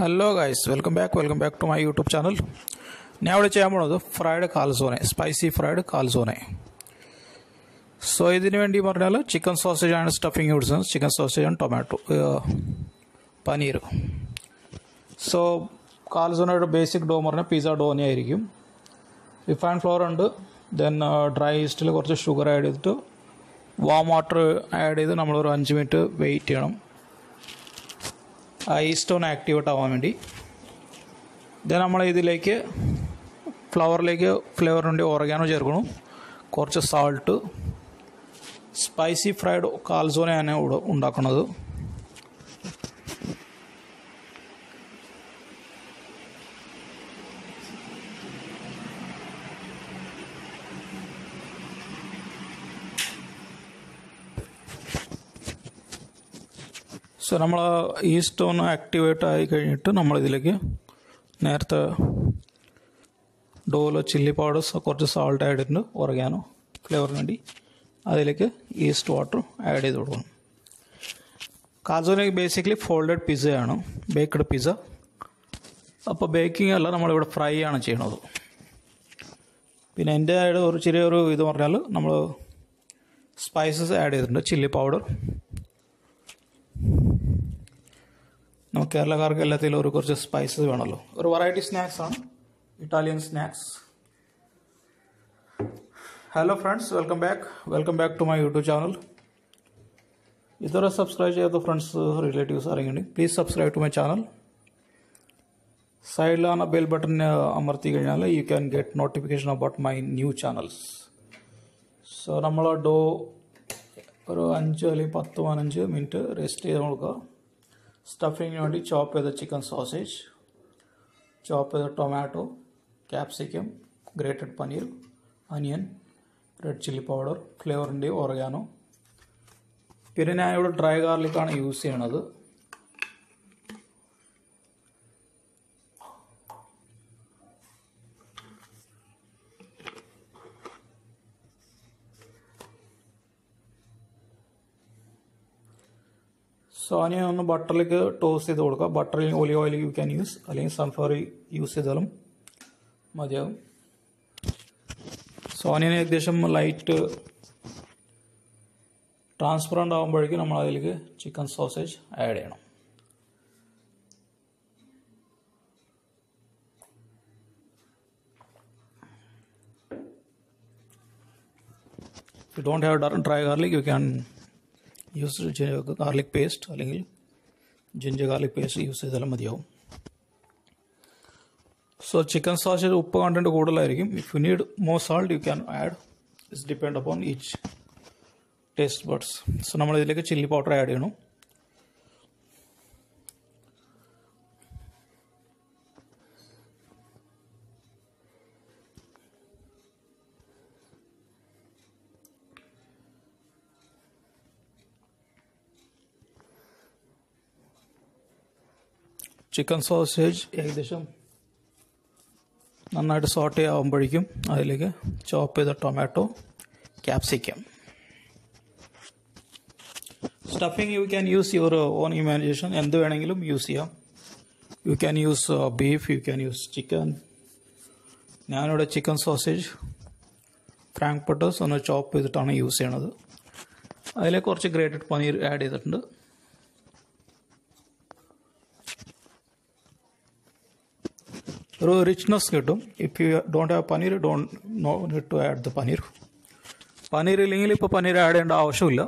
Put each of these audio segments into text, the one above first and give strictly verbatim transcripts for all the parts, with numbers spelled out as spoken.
Hello guys, welcome back welcome back to my YouTube channel. ഞാൻ ഇവിടെ ചെയ്യാൻ പോകുന്നത് fried calzone, spicy fried calzone. So ഇതിനു വേണ്ടി പറഞ്ഞാൽ ചിക്കൻ സോസേജ് ആണ് stuffing use, chicken sausage and tomato paneer. So കാൽസോനയുടെ ബേസിക് ഡോ എന്ന് പറഞ്ഞാൽ പിസ്സ ഡോ തന്നെ ആയിരിക്കും. റിഫൈൻ ഫ്ലോർ ഉണ്ട്, ദെൻ ഡ്രൈ ഈസ്റ്റിൽ കുറച്ച് ഷുഗർ ആഡ് ചെയ്തിട്ട് വാം വാട്ടർ ആഡ് ചെയ്ത് നമ്മളൊരു അഞ്ച് മിനിറ്റ് വെയിറ്റ് ചെയ്യണം ആ ഈസ്റ്റ് ഒന്ന് ആക്ടിവേറ്റ് ആവാൻ വേണ്ടി. ദെൻ നമ്മൾ ഇതിലേക്ക് ഫ്ലവറിലേക്ക് ഫ്ലേവറിന് വേണ്ടി ഓർഗാനോ ചേർക്കണം, കുറച്ച് സാൾട്ട്. സ്പൈസി ഫ്രൈഡ് കാൽസോനെയാണ് ഇവിടെ ഉണ്ടാക്കുന്നത്. സോ നമ്മൾ ഈസ്റ്റ് ഒന്ന് ആക്ടിവേറ്റ് ആയി കഴിഞ്ഞിട്ട് നമ്മളിതിലേക്ക് നേരത്തെ ഡോയിൽ ചില്ലി പൗഡർ, കുറച്ച് സാൾട്ട് ആഡ് ചെയ്തിട്ടുണ്ട്, ഓർഗാനോ ഫ്ലേവറിന് വേണ്ടി. അതിലേക്ക് ഈസ്റ്റ് വാട്ടർ ആഡ് ചെയ്ത് കൊടുക്കണം. കാൽസോനെ ബേസിക്കലി ഫോൾഡഡ് പിസ്സയാണ്, ബേക്ക്ഡ് പിസ്സ. അപ്പോൾ ബേക്കിംഗ് അല്ല, നമ്മളിവിടെ ഫ്രൈ ആണ് ചെയ്യണത്. പിന്നെ എൻ്റെ ഒരു ചെറിയൊരു ഇത് പറഞ്ഞാൽ നമ്മൾ സ്പൈസസ് ആഡ് ചെയ്തിട്ടുണ്ട്. ചില്ലി പൗഡർ, നമുക്ക് കേരളക്കാർക്ക് എല്ലാത്തിലും ഒരു കുറച്ച് സ്പൈസസ് വേണമല്ലോ. ഒരു വെറൈറ്റി സ്നാക്സ് ആണ്, Italian snacks. Hello friends, welcome back welcome back to my YouTube channel. ഇതുവരെ സബ്സ്ക്രൈബ് ചെയ്യാത്ത ഫ്രണ്ട്സ് റിലേറ്റീവ്സ് ആരെങ്കിലും please subscribe to my channel. സൈഡിലാണ് ബെൽ ബട്ടൺ അമർത്തി കഴിഞ്ഞാൽ you can get notification about my new channels. So നമ്മൾ dough ഒരു അഞ്ച് അല്ലെങ്കിൽ പത്ത് പതിനഞ്ച് മിനിറ്റ് റെസ്റ്റ് ചെയ്ത് കൊടുക്കുക. സ്റ്റഫിങ്ങിന് വേണ്ടി ചോപ്പ് ചെയ്ത ചിക്കൻ സോസേജ്, ചോപ്പ് ചെയ്ത tomato, capsicum, grated paneer, onion, red chilli powder, ഫ്ലേവറിൻ്റെ ഓർഗാനോ. പിന്നെ ഞാൻ ഇവിടെ ഡ്രൈ ഗാർലിക്കാണ് യൂസ് ചെയ്യണത്. സോ ഓനിയൻ ഒന്ന് ബട്ടറിലേക്ക് ടോസ്റ്റ് ചെയ്ത് കൊടുക്കുക. ബട്ടറിൽ olive oil you can use, അല്ലെങ്കിൽ സൺഫ്ലവർ യൂസ് ചെയ്താലും മതിയാകും. സോ ഓനിയൻ ഏകദേശം ലൈറ്റ് ട്രാൻസ്പെറൻ്റ് ആകുമ്പോഴേക്കും നമ്മൾ അതിലേക്ക് ചിക്കൻ സോസേജ് ആഡ് ചെയ്യണം. If you don't have dry garlic, you can use garlic paste അല്ലെങ്കിൽ ജിഞ്ചർ ഗാർലിക് പേസ്റ്റ് യൂസ് ചെയ്താലും മതിയാവും. സോ ചിക്കൻ സോസേജ് ഉപ്പ് കണ്ടന്റ് കൂടുതലായിരിക്കും. If you need more salt you can add, it's depend upon each taste buds. So നമ്മൾ ഇതിലേക്ക് chilli powder add ചെയ്യണം. Chicken sausage ഏകദേശം നന്നായിട്ട് സോട്ടേ ആകുമ്പോഴേക്കും അതിലേക്ക് ചോപ്പ് ചെയ്ത tomato, capsicum. Stuffing you can use your own imagination, എന്ത് വേണമെങ്കിലും യൂസ് ചെയ്യാം. You can use beef, you can use chicken. ഞാനിവിടെ ചിക്കൻ സോസേജ് ഫ്രാങ്ക്ഫർട്ടേഴ്സ് ഒന്ന് ചോപ്പ് ചെയ്തിട്ടാണ് യൂസ് ചെയ്യണത്. അതിലേക്ക് കുറച്ച് ഗ്രേറ്റഡ് പനീർ ആഡ് ചെയ്തിട്ടുണ്ട്. ഒരു റിച്ച്നെസ് കിട്ടും. If you don't have paneer, don't no need to add the paneer. Paneer ഇല്ലെങ്കിൽ ഇപ്പോൾ പനീർ ആഡ് ചെയ്യേണ്ട ആവശ്യമില്ല.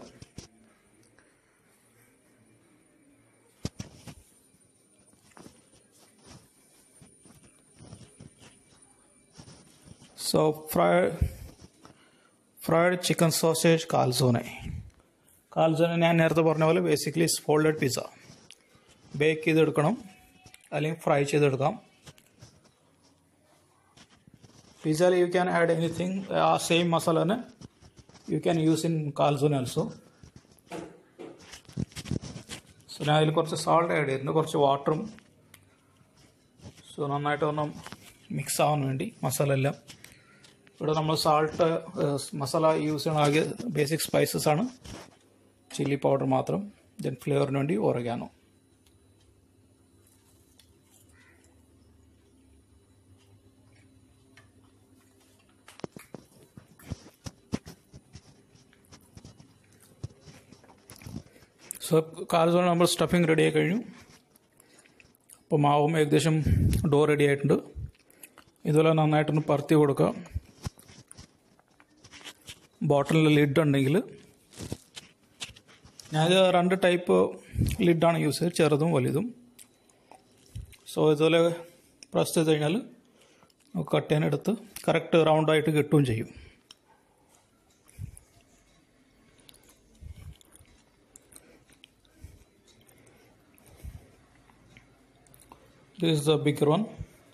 So fry fried chicken sausage calzone. Calzone ഞാൻ നേരത്തെ പറഞ്ഞ പോലെ ബേസിക്കലി ഫോൾഡഡ് പിസ്സ. ബേക്ക് ചെയ്തെടുക്കണം അല്ലെങ്കിൽ ഫ്രൈ ചെയ്തെടുക്കാം. Pizzali you can add anything, uh, same masala ne you can use in calzone also. So ഞാൻ അതിൽ കുറച്ച് സാൾട്ട് ആഡ് ചെയ്തിട്ടുണ്ട്, കുറച്ച് വാട്ടറും. സോ നന്നായിട്ട് ഒന്ന് മിക്സ് ആവാൻ വേണ്ടി മസാല എല്ലാം. ഇവിടെ നമ്മൾ സാൾട്ട് മസാല യൂസ് ചെയ്യണ ആകെ ബേസിക് സ്പൈസസ് ആണ്, ചില്ലി പൗഡർ മാത്രം. ദെൻ ഫ്ലേവറിന് വേണ്ടി ഓർഗാനോ. സോ കാൽസോണ നമ്മൾ സ്റ്റഫിങ് റെഡി ആയി കഴിഞ്ഞു. അപ്പോൾ മാവും ഏകദേശം ഡോ റെഡി ആയിട്ടുണ്ട്. ഇതുപോലെ നന്നായിട്ടൊന്ന് പരത്തി കൊടുക്കുക. ബോട്ടിലിൽ ലിഡ് ഉണ്ടെങ്കിൽ, ഞാൻ രണ്ട് ടൈപ്പ് ലിഡാണ് യൂസ് ചെയ്തത്, ചെറുതും വലുതും. സോ ഇതുപോലെ പ്രസ് ചെയ്ത് കഴിഞ്ഞാൽ നമുക്ക് കട്ട് ചെയ്യാനെടുത്ത് കറക്റ്റ് റൗണ്ടായിട്ട് കിട്ടുകയും ചെയ്യും. This is the bigger one.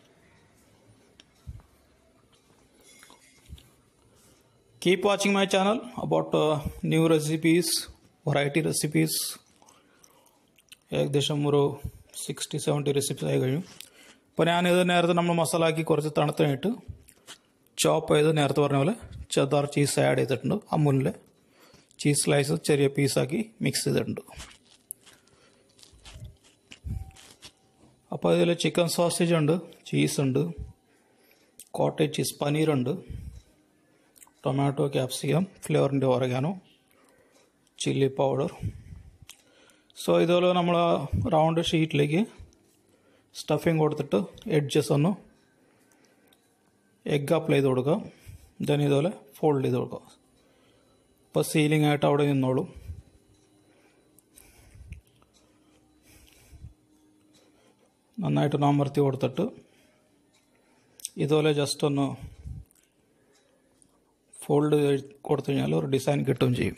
Keep watching my channel about uh, new recipes, variety recipes. ഏകദേശം ഒരു സിക്സ്റ്റി സെവൻറ്റി റെസിപ്പീസ് ആയി കഴിഞ്ഞു. അപ്പോൾ ഞാനിത് നേരത്തെ നമ്മൾ മസാല ആക്കി കുറച്ച് തണുത്തായിട്ട് ചോപ്പ് ചെയ്ത് നേരത്തെ പറഞ്ഞ പോലെ ചെറുതാർ ചീസ് ആഡ് ചെയ്തിട്ടുണ്ട്. അമൂലിൻ്റെ ചീസ് സ്ലൈസ് ചെറിയ പീസാക്കി മിക്സ് ചെയ്തിട്ടുണ്ട്. അപ്പോൾ ഇതിൽ ചിക്കൻ സോസേജ് ഉണ്ട്, ചീസ് ഉണ്ട്, കോട്ടേജ് ചീസ് പനീറുണ്ട്, ടൊമാറ്റോ, ക്യാപ്സിക്കം, ഫ്ലേവറിൻ്റെ ഓറഗാനോ, ചില്ലി പൗഡർ. സോ ഇതുപോലെ നമ്മൾ റൗണ്ട് ഷീറ്റിലേക്ക് സ്റ്റഫിങ് കൊടുത്തിട്ട് എഡ്ജസ് ഒന്ന് എഗ് അപ്ലൈ ചെയ്ത് കൊടുക്കുക. ദെൻ ഇതുപോലെ ഫോൾഡ് ചെയ്ത് കൊടുക്കുക. അപ്പോൾ സീലിംഗ് ആയിട്ട് അവിടെ നിന്നോളും. നന്നായിട്ടൊന്ന് അമർത്തി കൊടുത്തിട്ട് ഇതുപോലെ ജസ്റ്റ് ഒന്ന് ഫോൾഡ് കൊടുത്തു കഴിഞ്ഞാൽ ഒരു ഡിസൈൻ കിട്ടുകയും ചെയ്യും.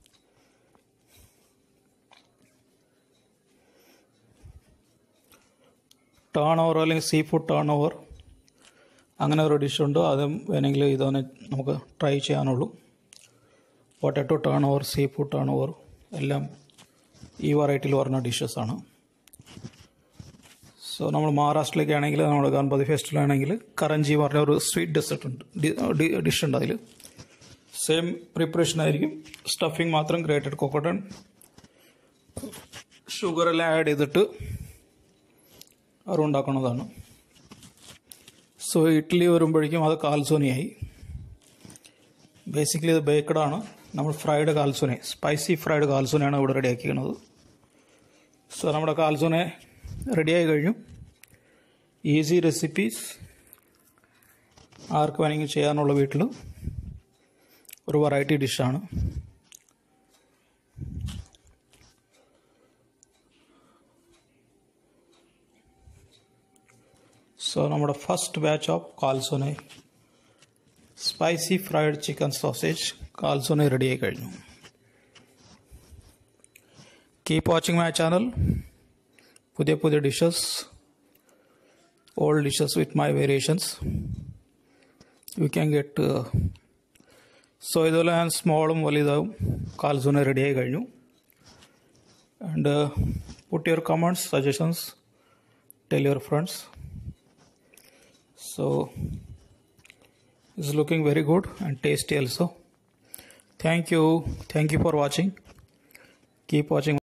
ടേൺ ഓവർ അല്ലെങ്കിൽ സീ ഫുഡ് ടേൺ ഓവർ അങ്ങനെ ഒരു ഡിഷുണ്ട്. അതും വേണമെങ്കിൽ ഇതൊന്ന് നമുക്ക് ട്രൈ ചെയ്യാനുള്ളൂ. Potato turn over, seafood turn over എല്ലാം ഈ വെറൈറ്റിയിൽ വരുന്ന ഡിഷസാണ്. സോ നമ്മൾ മഹാരാഷ്ട്രയിലേക്ക് ആണെങ്കിൽ, നമ്മുടെ ഗണപതി ഫെസ്റ്റിവലാണെങ്കിൽ കറഞ്ചി പറഞ്ഞ ഒരു സ്വീറ്റ് ഡെസേർട്ട് ഉണ്ട്, ഡിഷ് ഉണ്ട്. അതിൽ സെയിം പ്രിപ്പറേഷൻ ആയിരിക്കും. സ്റ്റഫിങ് മാത്രം ഗ്രേറ്റഡ് കോക്കോനട്ട്, ഷുഗറെല്ലാം ആഡ് ചെയ്തിട്ട് അവർ ഉണ്ടാക്കുന്നതാണ്. സോ ഇഡ്ഡലി വരുമ്പോഴേക്കും അത് കാൽസോനിയായി. ബേസിക്കലി ഇത് ബേക്കഡാണ്. നമ്മൾ ഫ്രൈഡ് കാൽസോനെ, സ്പൈസി ഫ്രൈഡ് കാൽസോനെയാണ് ഇവിടെ റെഡിയാക്കിക്കുന്നത്. സോ നമ്മുടെ കാൽസോനെ റെഡിയായി കഴിഞ്ഞു. ഈസി റെസിപ്പീസ്, ആർക്ക് വേണമെങ്കിൽ ചെയ്യാനുള്ള വീട്ടിൽ ഒരു വെറൈറ്റി ഡിഷാണ്. സോ നമ്മുടെ first batch of calzone spicy fried chicken sausage calzone റെഡിയായി കഴിഞ്ഞു. Keep watching my channel. പുതിയ പുതിയ dishes, old dishes with my variations you can get. So ഇതുപോലെ ഞാൻ സ്മോളും വലുതാവും കാൽസോനെ റെഡിയായി കഴിഞ്ഞു. And put your comments, suggestions, tell your friends. So it's looking very good and tasty also. Thank you. Thank you for watching. Keep watching.